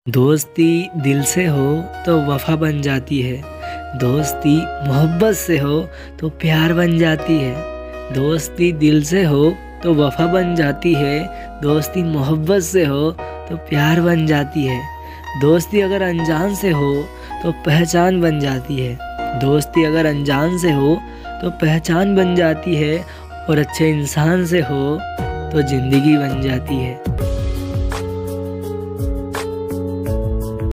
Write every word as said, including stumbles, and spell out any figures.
दोस्ती दिल से हो तो वफा बन जाती है। दोस्ती मोहब्बत से हो तो प्यार बन जाती है। दोस्ती दिल से हो तो वफा बन जाती है। दोस्ती मोहब्बत से हो तो प्यार बन जाती है। दोस्ती अगर अनजान से हो तो पहचान बन जाती है। दोस्ती अगर अनजान से हो तो पहचान बन जाती है और अच्छे इंसान से हो तो ज़िंदगी बन जाती है।